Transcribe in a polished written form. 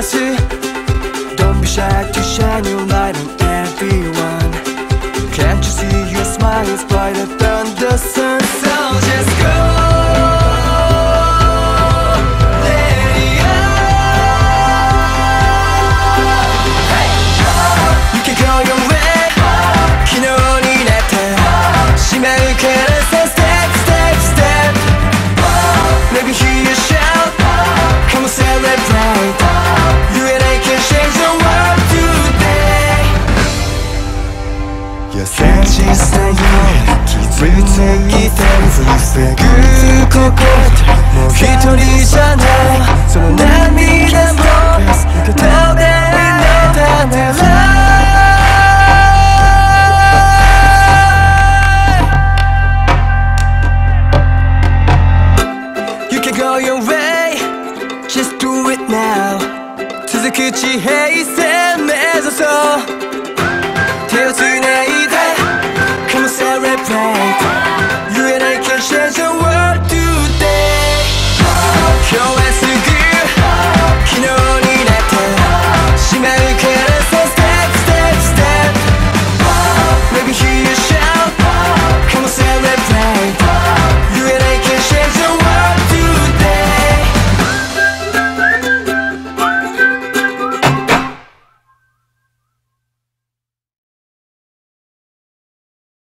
다시. Don't be shy to shine your light on everyone. Can't you see your smile is brighter than the sun? So just go. 그 깃털이잖아. 서로 난 믿음으로 더 내린 너다 내 life. You can go your way, just do it now. 투수 끝이 헤이셈 맺어서